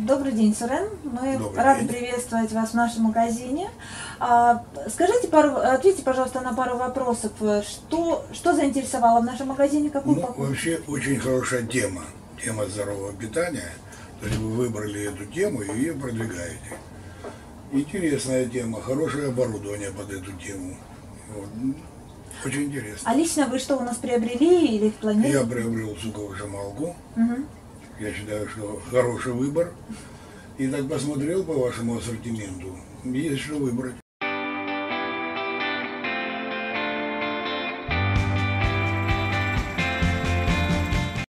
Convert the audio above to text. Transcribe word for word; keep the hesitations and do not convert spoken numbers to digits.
Добрый день, Сурен. Мы Добрый рады день. приветствовать вас в нашем магазине. А, Скажите, пару, ответьте, пожалуйста, на пару вопросов. Что, что заинтересовало в нашем магазине? Какую Ну, покупку? вообще очень хорошая тема. Тема здорового питания. То есть вы выбрали эту тему и ее продвигаете. Интересная тема, хорошее оборудование под эту тему. Вот. Очень интересно. А лично вы что у нас приобрели или планируете? Я приобрел соковыжималку. Угу. Я считаю, что хороший выбор. И так посмотрел по вашему ассортименту. Есть что выбрать.